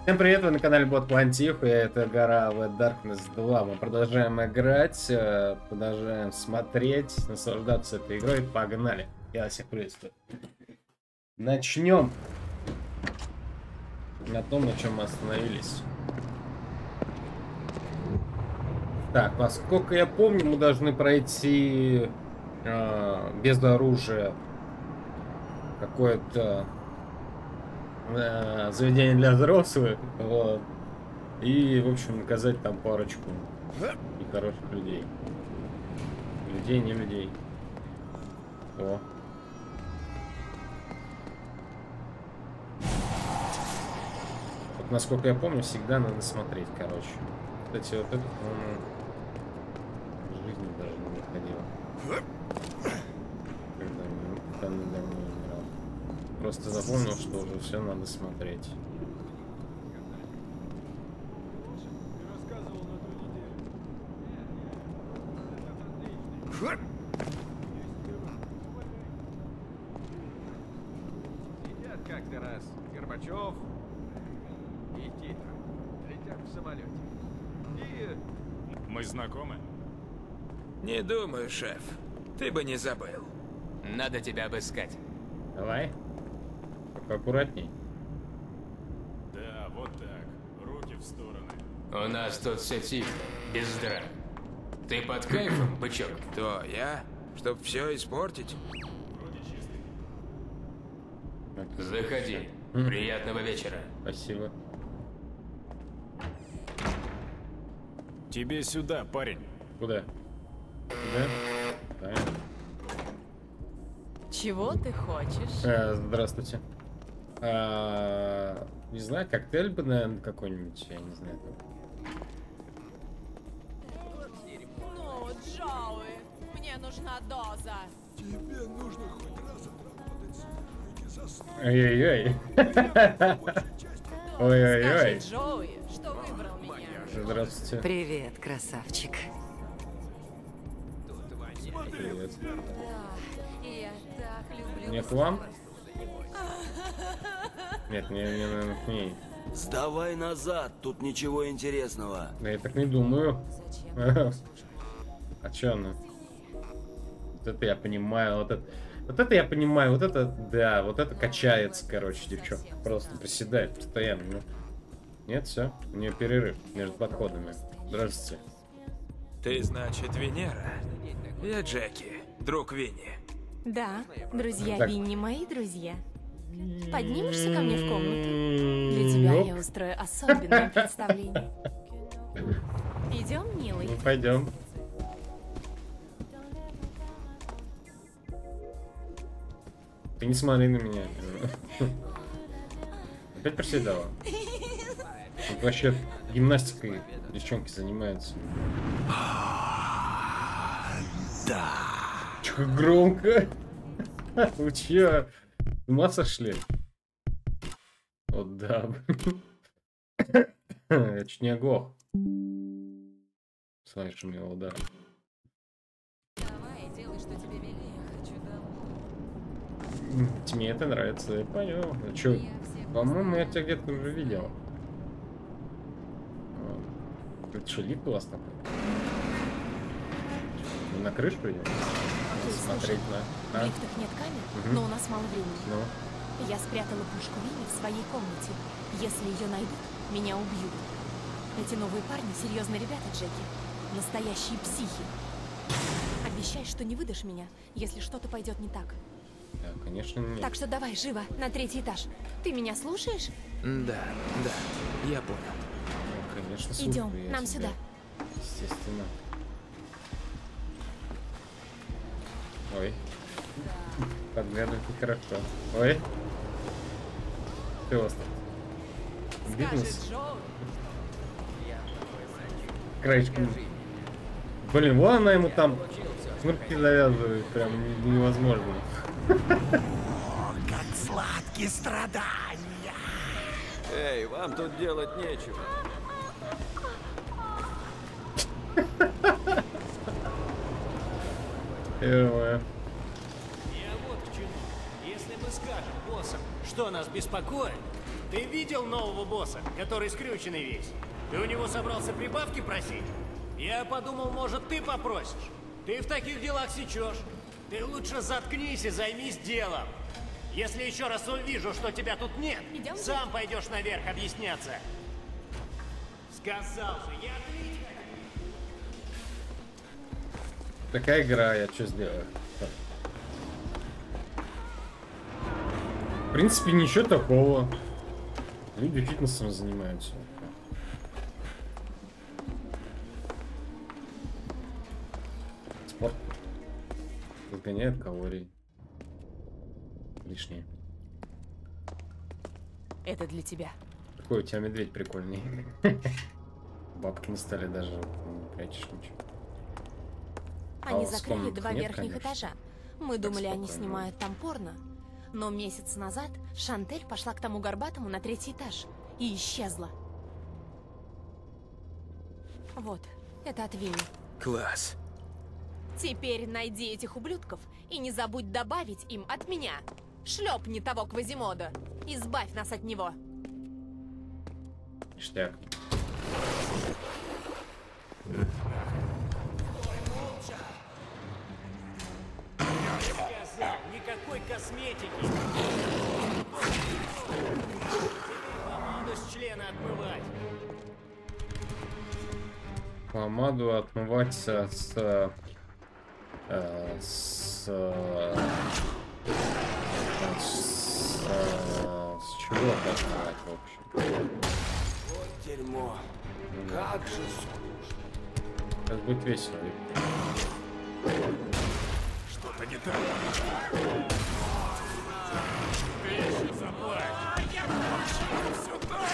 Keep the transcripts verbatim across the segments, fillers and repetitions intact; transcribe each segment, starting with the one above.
Всем привет, вы на канале Бот Плантих, и это гора в Darkness два. Мы продолжаем играть, продолжаем смотреть, наслаждаться этой игрой. Погнали! Я всех приветствую. Начнем на том, на чем мы остановились. Так, насколько я помню, мы должны пройти э, без оружия какое-то э, заведение для взрослых, вот. И, в общем, наказать там парочку нехороших людей. Людей, не людей. О. Вот, насколько я помню, всегда надо смотреть, короче. Кстати, вот это, по-моему, в жизни даже не выходило. Когда там недавно умирал. Просто запомнил, что уже все надо смотреть. Сидят как-то раз Горбачев и Тito. Летят в самолете. И... Мы знакомы? Не думаю, шеф. Ты бы не забыл. Надо тебя обыскать. Давай. Только аккуратней. Да, вот так. Руки в стороны. У нас тут все тихо, без драк. Ты под кайфом, бычок? Кто, я? Чтоб все испортить? Вроде чистый. Заходи. М. Приятного вечера. Спасибо. Тебе сюда, парень. Куда? Куда? Да. Чего ты хочешь? Э, здравствуйте. А, не знаю, коктейль бы, наверное, какой-нибудь, я не знаю. Ну, Джоуи, мне нужна доза. Тебе нужно хоть раз отработать с и заснуть. Ой-ой-ой. Скажи, Ой-ой-ой. Джоуи, что выбрал меня. Здравствуйте. Привет, красавчик. Привет. Да, я так люблю. Не к вам? Нет, мне, мне, наверное, к ней. Сдавай назад, тут ничего интересного. Да я так не думаю. Зачем? А чё она? Вот это я понимаю, вот это... Вот это я понимаю, вот это, да, вот это качается, короче, девчонка. Просто приседает постоянно. Ну. Нет, все, у нее перерыв между подходами. Здравствуйте. Ты, значит, Венера? Я Джеки, друг Винни. Да, друзья Так. Винни мои друзья. Поднимешься ко мне в комнату? Для тебя Оп. я устрою особенное представление. Идем, милый. Ну, пойдем. Ты не смотри на меня. Опять приседала. Вот вообще гимнастикой девчонки занимаются. Да. Чё, как громко? Вы чё? С ума сошли? Вот да. Я чуть не оглох. Слышим его удар. Давай, делай, что тебе вели, я хочу домой. Тебе это нравится, я понял. А чё? По-моему, я тебя где-то уже видел. Вот. Это что, лифт у вас такой? Мы на крышу идем? Слушай, Смотреть на... В А? лифтах нет камер, Мгм. но у нас мало времени. Ну, Я спрятала пушку Винни в своей комнате. Если ее найдут, меня убьют. Эти новые парни серьезные ребята, Джеки. Настоящие психи. Обещай, что не выдашь меня, если что-то пойдет не так. да, конечно, нет. Так что давай, живо, на третий этаж. Ты меня слушаешь? Да, да, я понял. Ну, конечно, Идем, слушаю я нам тебя. сюда. Естественно. Ой. Подглядывать нехорошо. Ой. Ты у вас тут? Бизнес? Джоуи. Краечком. Блин, вон она ему там шнурки завязывает. Прям не- невозможно. О, как сладкие страдания. Эй, вам тут делать нечего. Ё-моё. Я вот к чему. Если мы скажем боссам, что нас беспокоит, Ты видел нового босса, который скрюченный весь? Ты у него собрался прибавки просить? Я подумал, может, ты попросишь. Ты в таких делах сечешь. Ты лучше заткнись и займись делом. Если еще раз увижу, что тебя тут нет, Идем сам пойдешь наверх объясняться. Сказал же, я отлично. Такая игра, я что сделаю? В принципе, ничего такого. Люди фитнесом занимаются. Спорт разгоняет калории. Лишние. Это для тебя. Какой у тебя медведь прикольный. Бабки на столе даже не прячешь ничего. Они А закрыли вспомнить два нет, верхних конечно. этажа. Мы думали, они спокойно. снимают там порно. Но месяц назад Шантель пошла к тому горбатому на третий этаж и исчезла. Вот, это от Винни. Класс. Теперь найди этих ублюдков и не забудь добавить им от меня. Шлепни того Квазимода. Избавь нас от него. Ништяк. Сказал, никакой косметики. Помаду с члена отмывать. Помаду отмываться с... э, с... э, с... э, с чего отмывать, в общем? Вот дерьмо. Как же скучно. Сейчас будет весело. Что-то не так. Ты еще заплачь. Все так.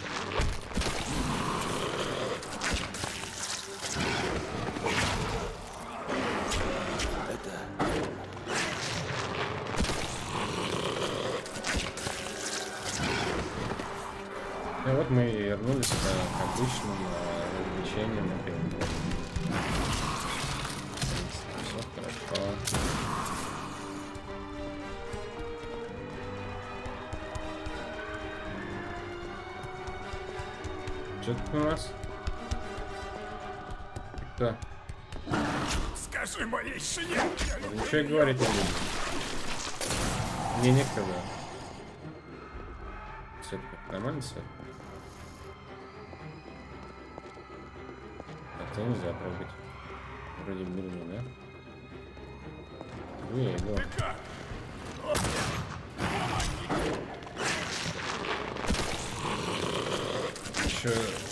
И вот мы и вернулись к, к обычным э, развлечениям. Все хорошо. Что тут у нас? Кто? Скажи моей жене. Ничего и говорить не буду. Мне некогда. Все нормально все? Это нельзя трогать. Вроде мирно, да? Не, его. Еще...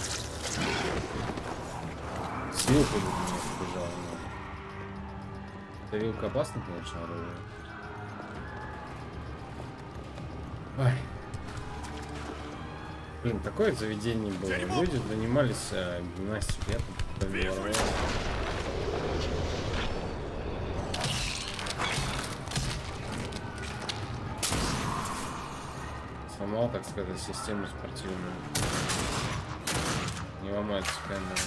С вилкой бы меня побежала. Эта вилка опасна, конечно, оружие. Ой. Блин, такое заведение было. Люди занимались а, гимнастикой. Я тут добивал. Сломал, так сказать, систему спортивную. Не ломается камера.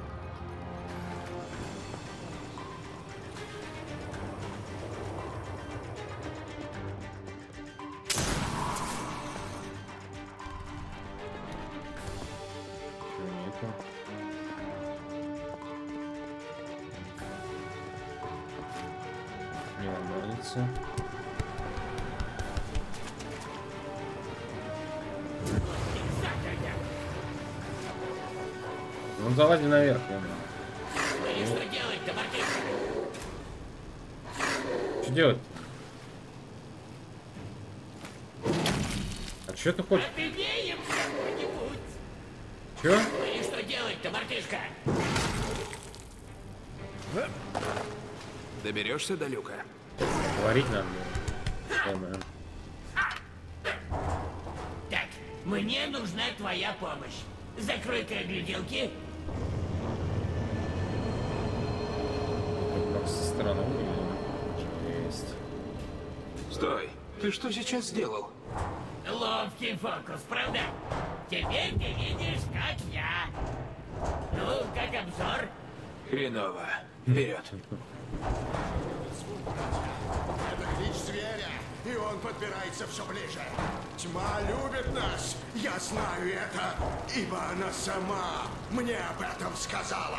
Не ломается. Ну залази наверх, я думаю. Что делать-то, Мартышка? Что делать? А что ты хочешь? Офигеем что-нибудь! Чё? Ну и что делать-то, Мартышка? Доберешься до люка? Говорить надо. Думаю. Так, мне нужна твоя помощь. Закрой-ка гляделки. Как со стороны выглядит. Есть. Стой, ты что сейчас сделал? Ловкий фокус, правда? Теперь ты видишь, как я. Ну, как обзор? Хреново. Вперед. Это клич зверя, и он подбирается все ближе. Тьма любит нас, я знаю это, ибо она сама мне об этом сказала.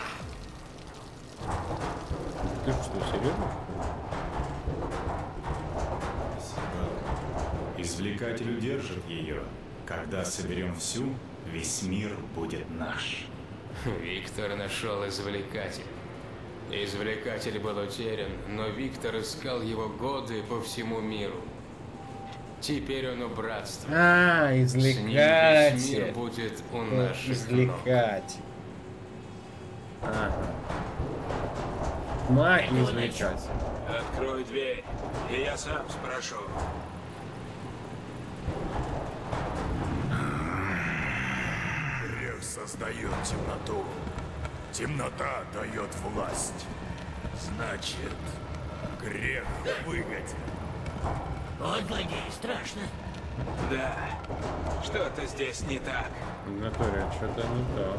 Ты что, серьезно? Извлекатель удержит ее. Когда соберем всю, весь мир будет наш. Виктор нашел извлекатель. Извлекатель был утерян, но Виктор искал его годы по всему миру. Теперь он у братства. А, С ним весь извлекатель. мир будет у О, наших ног. Извлекатель. Ага. Тьма и извлекатель. Открой дверь, и я сам спрошу. Грех создает темноту. Темнота дает власть. Значит, грех выгоден. Вот злодей, страшно. Да, что-то здесь не так. В натуре что-то не то.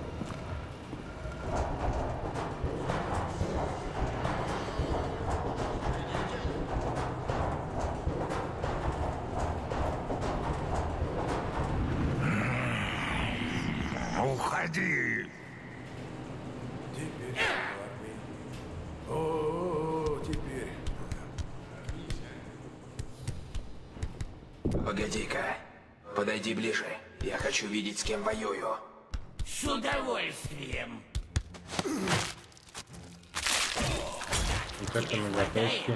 Уходи! Теперь О, теперь. Погоди-ка, подойди ближе. Я хочу видеть, с кем воюю. С удовольствием. Вот это наготовки.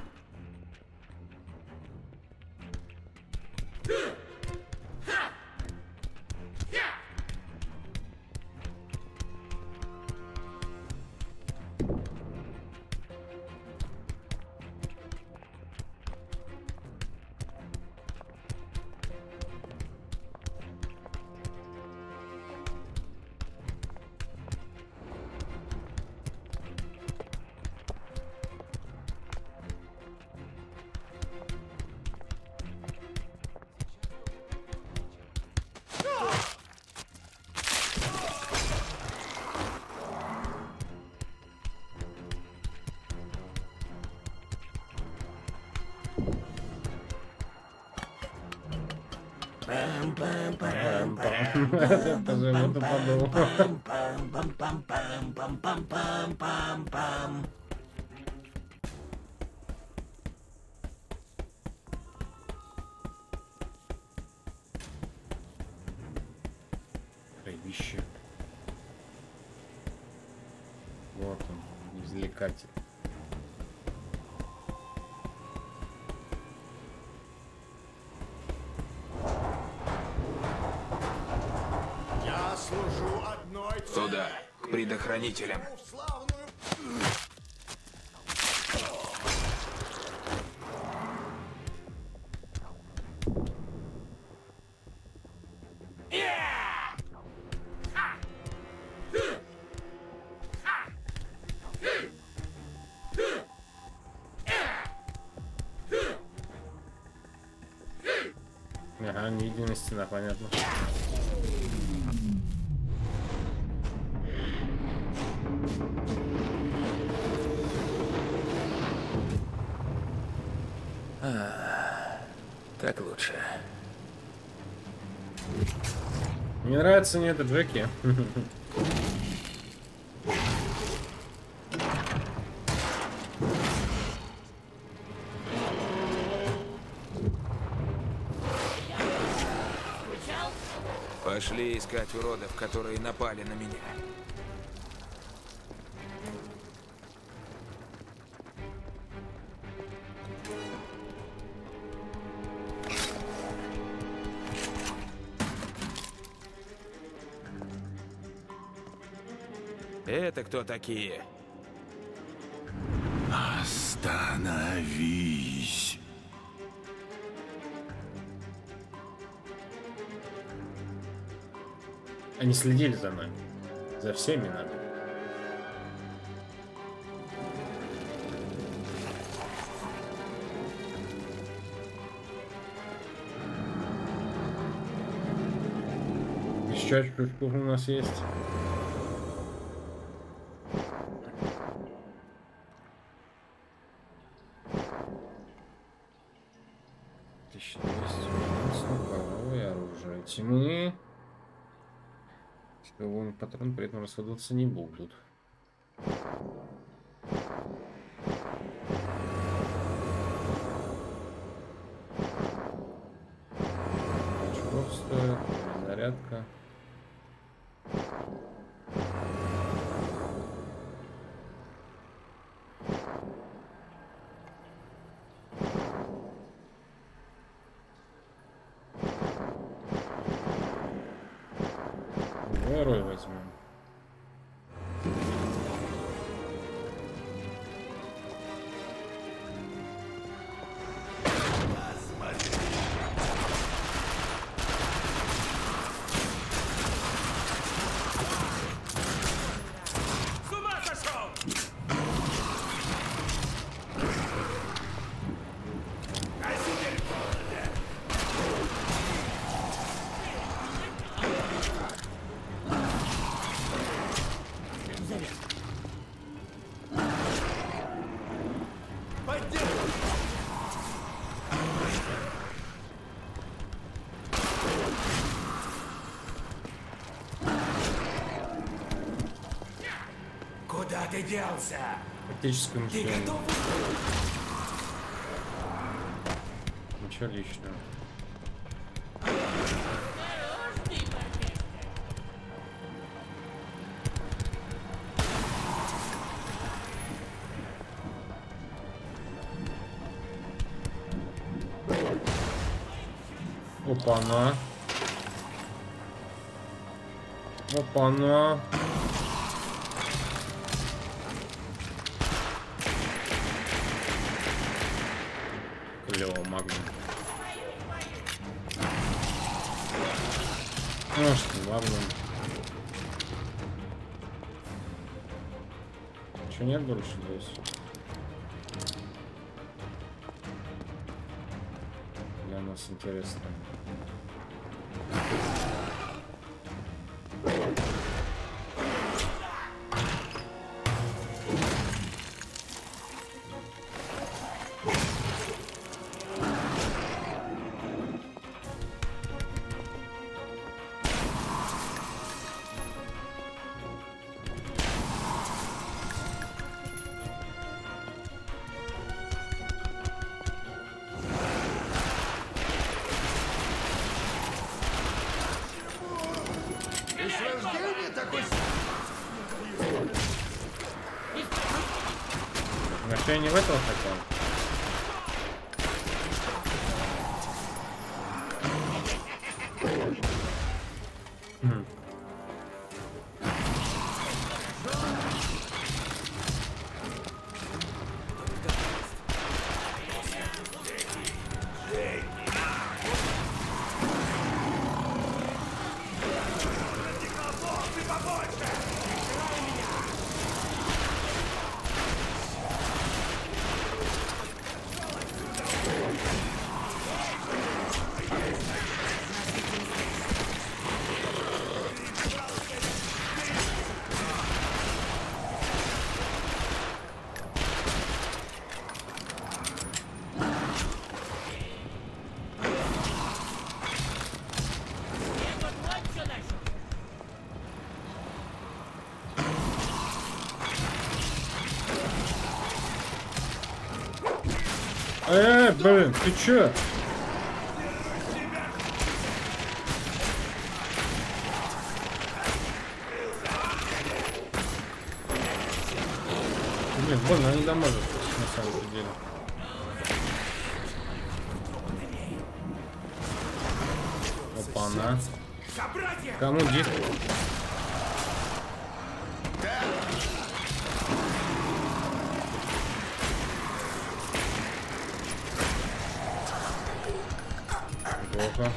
Это же вот подумал. Кровище. Вот он, извлекатель. Я служу одной цели. Туда, к предохранителям. В славную... Ага, не единая стена, понятно. Так лучше. Мне нравится не это Джеки. Пошли искать уродов, которые напали на меня. Это кто такие? Остановись. Они следили за нами. За всеми нами. Еще чуть-чуть у нас есть. тысяча двести новое оружие тьмы. Силовой патрон при этом расходоваться не будут. Очков стоит, зарядка. Герой возьмем. С ума сошел! А теперь холодно. Куда ты делся? Тактическое Ты мышление. готов? Ничего личного. Опа-на. Опа-на. Клево, магнум. Ну что, магнум. Чё нет больше здесь? Для нас интересно. Вообще я не в этого хотел. Хм. Э, блин, ты чё? Блин, больно, они дамажат, на самом деле. Опа-на. Кому дик? Плохо.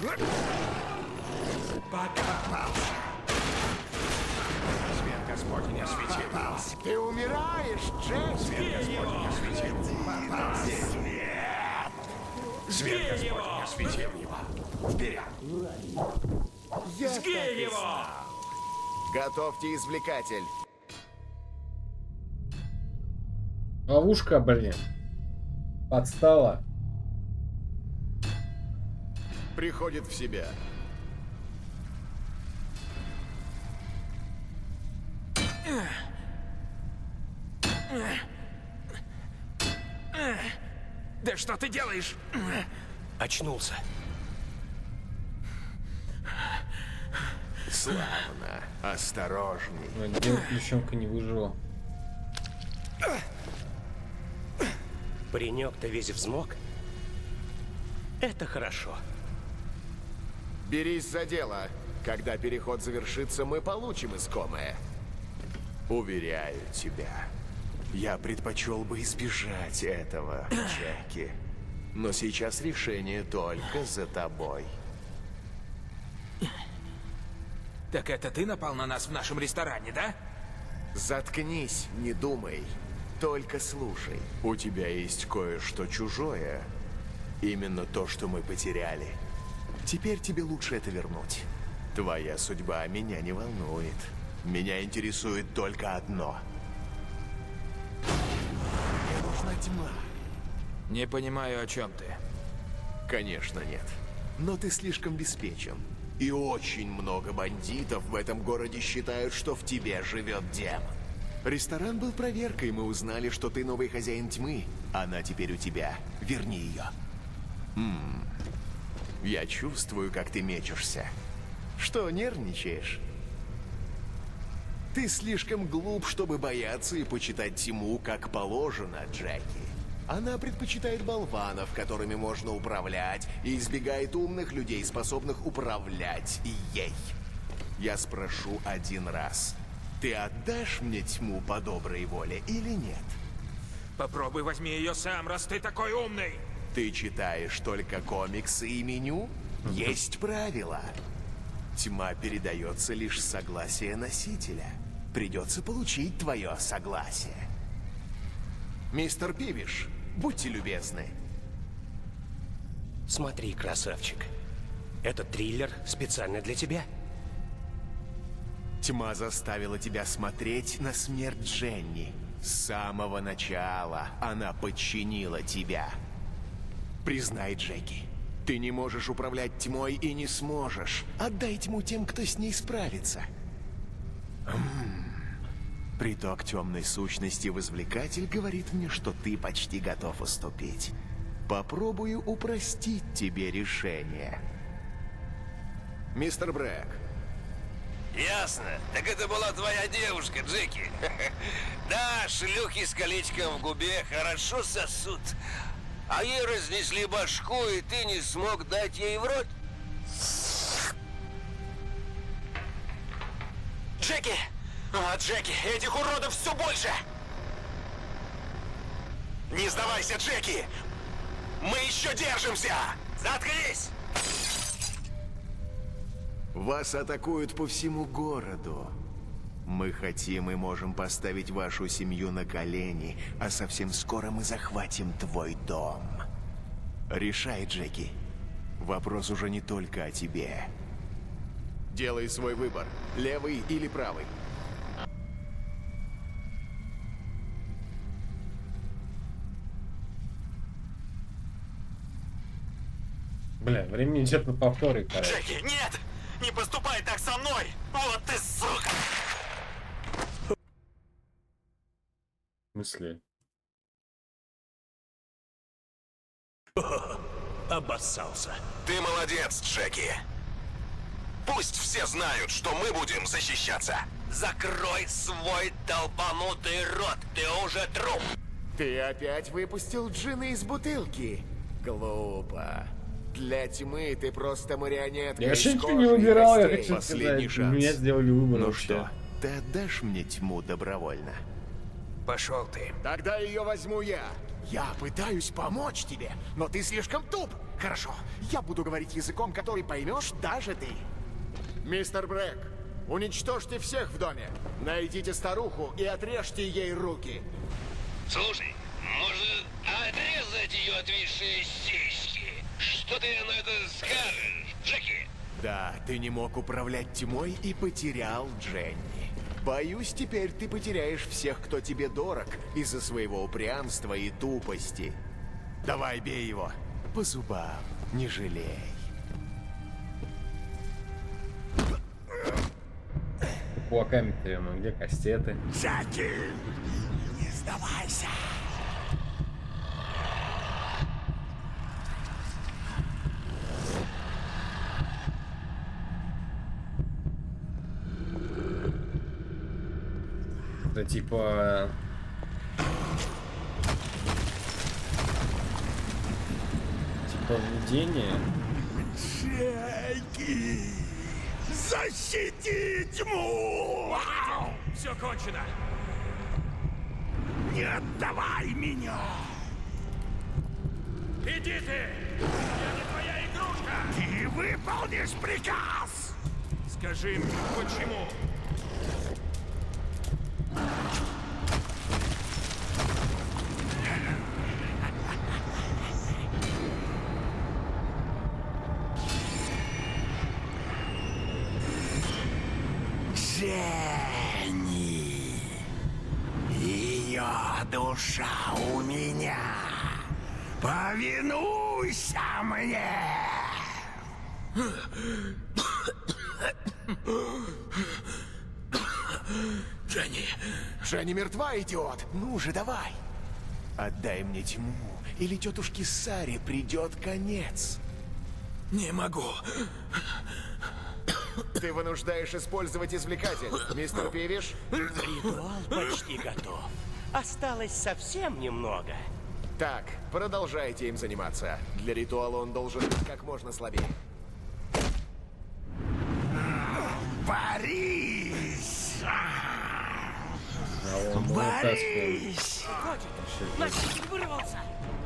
Попался. Свет Господень осветил. Попался. Ты умираешь, Джек. Свет Господень осветил. Попался. Свет Господень осветил его. Вперед! Сгинь его! Готовьте извлекатель. Ловушка, блин. Подстава. Приходит в себя. Да что ты делаешь? Очнулся. Славно. Осторожней. Отдел ключенка не выжил. Паренек-то весь взмок. Это хорошо. Берись за дело. Когда переход завершится, мы получим искомое. Уверяю тебя, я предпочел бы избежать этого, Джеки. Но сейчас решение только за тобой. Так это ты напал на нас в нашем ресторане, да? Заткнись, не думай. Только слушай. У тебя есть кое-что чужое. Именно то, что мы потеряли. Теперь тебе лучше это вернуть. Твоя судьба меня не волнует. Меня интересует только одно. Мне нужна тьма. Не понимаю, о чем ты. Конечно, нет. Но ты слишком беспечен. И очень много бандитов в этом городе считают, что в тебе живет демон. Ресторан был проверкой, и мы узнали, что ты новый хозяин тьмы. Она теперь у тебя. Верни ее. М-м. Я чувствую, как ты мечешься. Что, нервничаешь? Ты слишком глуп, чтобы бояться и почитать тьму, как положено, Джеки. Она предпочитает болванов, которыми можно управлять, и избегает умных людей, способных управлять ей. Я спрошу один раз. Ты отдашь мне тьму по доброй воле или нет? Попробуй возьми ее сам, раз ты такой умный. Ты читаешь только комиксы и меню? Есть правила. Тьма передается лишь с согласия носителя. Придется получить твое согласие. Мистер Пивиш, будьте любезны. Смотри, красавчик. Этот триллер специально для тебя. Тьма заставила тебя смотреть на смерть Дженни. С самого начала она подчинила тебя. Признай, Джеки, ты не можешь управлять тьмой и не сможешь. Отдай тьму тем, кто с ней справится. М-м. Приток темной сущности в извлекатель говорит мне, что ты почти готов уступить. Попробую упростить тебе решение. Мистер Брэк. Ясно. Так это была твоя девушка, Джеки. Да, шлюхи с колечком в губе хорошо сосут. А ей разнесли башку, и ты не смог дать ей в рот? Джеки! А, Джеки, этих уродов все больше! Не сдавайся, Джеки! Мы еще держимся! Заткнись! Вас атакуют по всему городу. Мы хотим и можем поставить вашу семью на колени, а совсем скоро мы захватим твой дом. Решай, Джеки. Вопрос уже не только о тебе. Делай свой выбор. Левый или правый. Бля, времени идет на повторы, короче. Джеки, нет! Не поступай так со мной! Вот ты, сука! В смысле? Обоссался. Ты молодец, Джеки. Пусть все знают, что мы будем защищаться. Закрой свой долбанутый рот, ты уже труп. Ты опять выпустил джина из бутылки? Глупо. Для тьмы ты просто марионетка. Я вообще из ничего не кожи и выбирал, я костей. хочу Последний сказать. шанс. Меня сделали выбор Ну вообще. что, ты отдашь мне тьму добровольно? Пошел ты. Тогда ее возьму я. Я пытаюсь помочь тебе, но ты слишком туп. Хорошо, я буду говорить языком, который поймешь даже ты. Мистер Брэк, уничтожьте всех в доме. Найдите старуху и отрежьте ей руки. Слушай, может отрезать ее отвисшие сиськи? Что ты на это скажешь, Джеки? Да, ты не мог управлять тьмой и потерял Дженни. Боюсь, теперь ты потеряешь всех, кто тебе дорог, из-за своего упрямства и тупости. Давай, бей его. По зубам, не жалей. Кулаками-то ему, где кастеты? Джеки, не сдавайся. Это типа... Типа введение. Джеки! Защити тьму! Все кончено. Не отдавай меня! Иди ты! Я не твоя игрушка! Ты выполнишь приказ! Скажи мне, почему? Дженни! Ее душа у меня! Повинуйся мне! Дженни! Дженни мертва, идиот! Ну же, давай! Отдай мне тьму, или тетушке Саре придет конец. Не могу. Ты вынуждаешь использовать извлекатель, мистер Пивиш? Ритуал почти готов. Осталось совсем немного. Так, продолжайте им заниматься. Для ритуала он должен быть как можно слабее. Борис! А он Борис! Мальчик вырвался!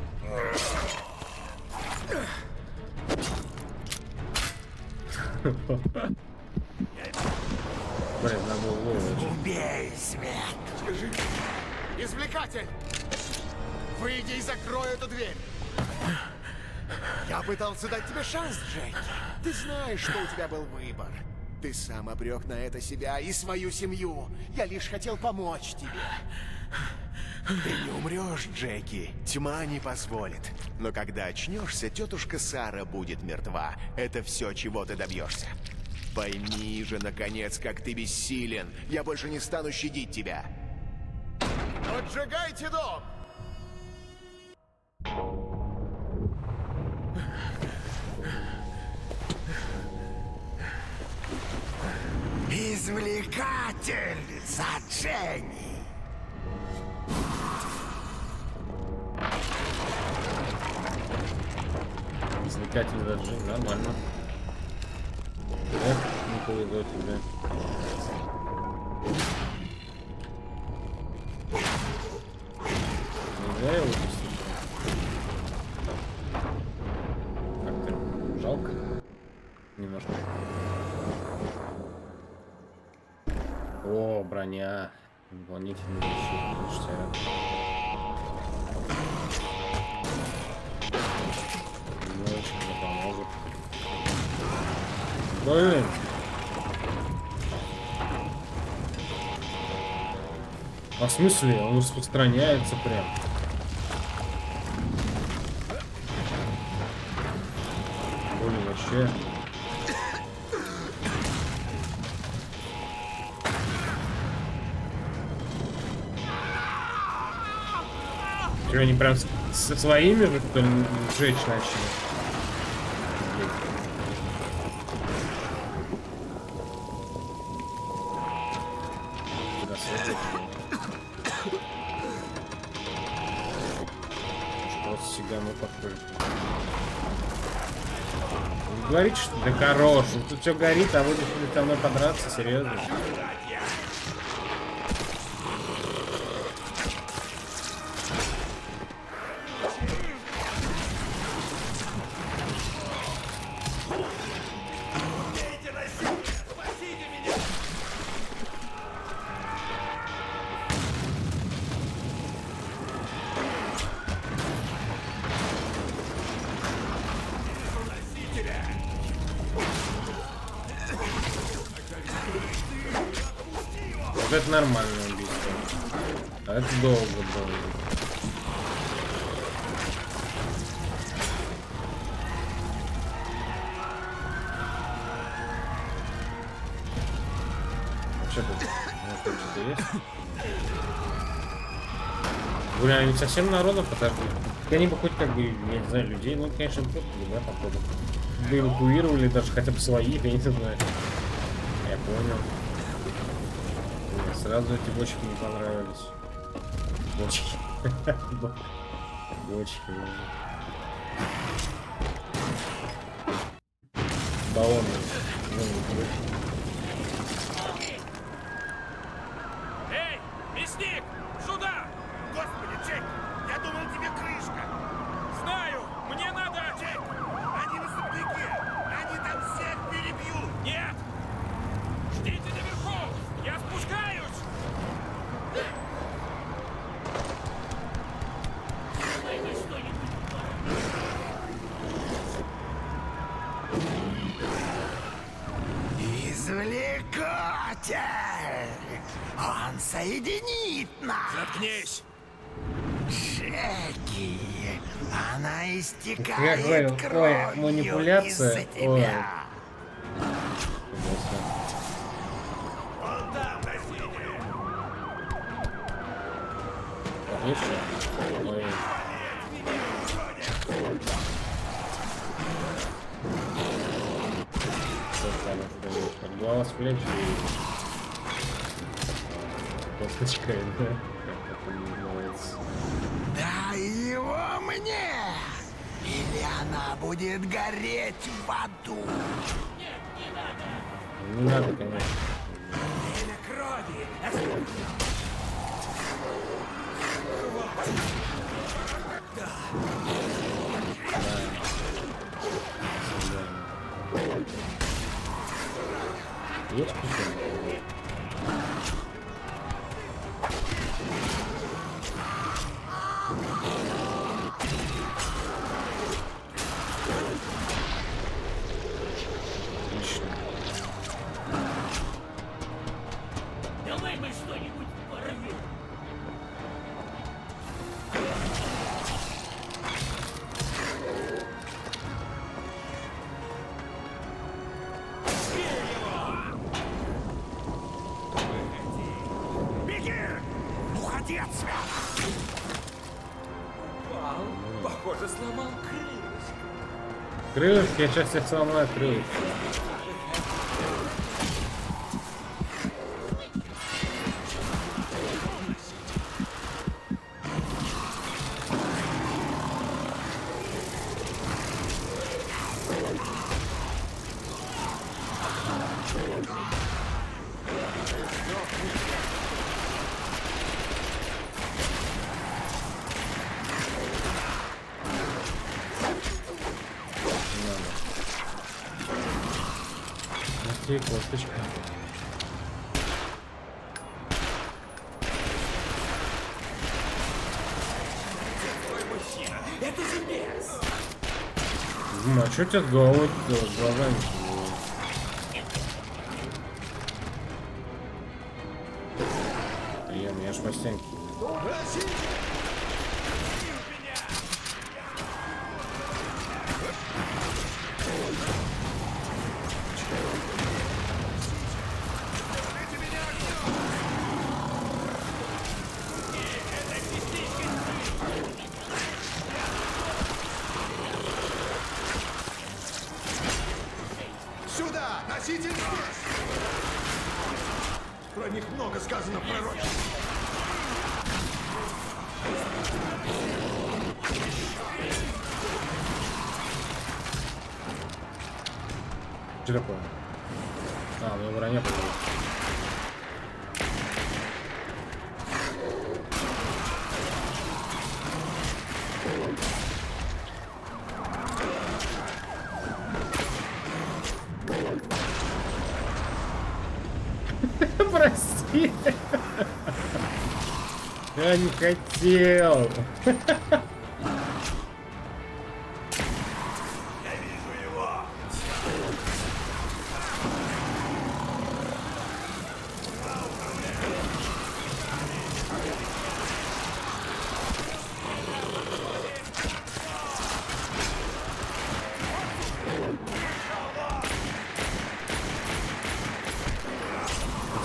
Блин, надо было вылечить. Убей свет! Скажи, извлекатель! Выйди и закрой эту дверь! Я пытался дать тебе шанс, Джеки. Ты знаешь, что у тебя был выбор. Ты сам обрек на это себя и свою семью. Я лишь хотел помочь тебе. Ты не умрешь, Джеки. Тьма не позволит. Но когда очнешься, тетушка Сара будет мертва. Это все, чего ты добьешься. Пойми же, наконец, как ты бессилен. Я больше не стану щадить тебя. Поджигайте дом! Извлекатель за Дженни! Извлекатель за Дженни, нормально. Эх, не повезло тебе. Нельзя его пустить? Как-то жалко. Немножко. О, броня. Дополнительный защит. Ништяк. Ну, очень мне поможет. Блин. А в смысле? Он распространяется прям. Блин, вообще. Что, они прям со своими же, кто ли, жечь начали? Что с сигану такой? Говорите, что да хорош, тут все горит, а будешь ли со мной подраться, серьезно? это нормальное убийство. А это долго было. Что тут? Может, тут что-то есть? Бля, они совсем народа подожди. Они бы хоть как бы, я не знаю, людей, ну, конечно, тут, да, походу. Бы эвакуировали даже хотя бы своих, я не знаю. Я понял. Мне сразу эти бочки не понравились. Бочки. Бочки. Баллоны. Эй, мясник, сюда! Господи, Джек, я думал, тебе крышка. Знаю, мне надо... Джек, они на особняке. Они там всех перебьют. Нет! Ждите наверху! Я спускаюсь! Извлекатель! Он соединит нас! Заткнись! Джеки! Она истекает Какой, кровью ой, манипуляция. из-за тебя! Вон там, на сине. Отлично. Ой. Голова с плеч и косточка, да? Как это называется? Дай его мне! Или она будет гореть в аду! Не надо, конечно. Время крови! Да. Есть письмо? Отлично. Давай мы что-нибудь порвем. Уходи отсюда! Вау, похоже, сломал крылышко. Крылышки, я сейчас всех сломаю крылышки. Где косточка? Это же бес! Ну, а что у тебя с головой с глазами? Блин, я ж по стенке. Сюда! Носитель здесь! Про них много сказано пророчеств. Что такое? А, у него броня появилась. Прости. Я не хотел.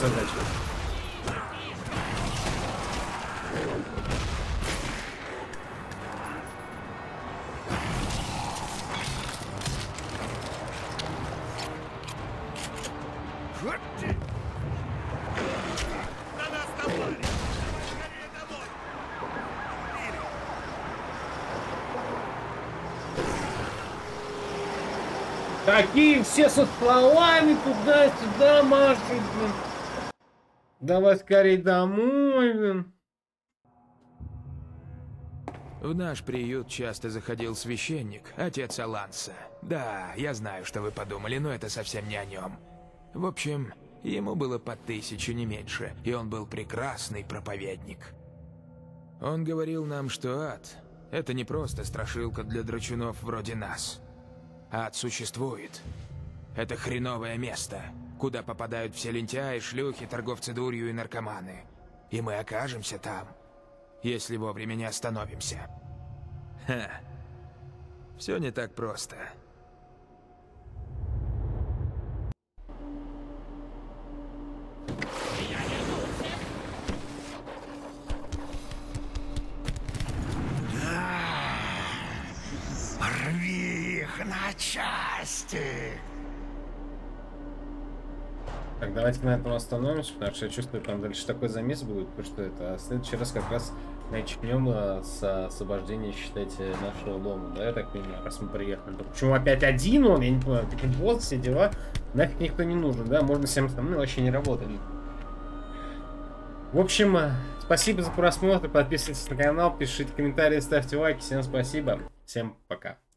задача. На нас напали! Скорее домой! Такие все со стволами туда-сюда машут, блин. Давай скорей домой, блин. В наш приют часто заходил священник, отец Аланса. Да, я знаю, что вы подумали, но это совсем не о нем. В общем, ему было по тысяче, не меньше, и он был прекрасный проповедник. Он говорил нам, что ад — это не просто страшилка для драчунов вроде нас. Ад существует. Это хреновое место, куда попадают все лентяи, шлюхи, торговцы дурью и наркоманы. И мы окажемся там, если вовремя не остановимся. Ха. Все не так просто. Рви их на части! Так, давайте на этом остановимся, потому что я чувствую, там дальше такой замес будет, потому что это, а в следующий раз как раз начнем а, с освобождения, считайте, нашего дома, да, я так понимаю, раз мы приехали. Да почему опять один он, я не понимаю, такие босс, все дела, нафиг никто не нужен, да, можно всем остальным вообще не работать. В общем, спасибо за просмотр, подписывайтесь на канал, пишите комментарии, ставьте лайки, всем спасибо, всем пока.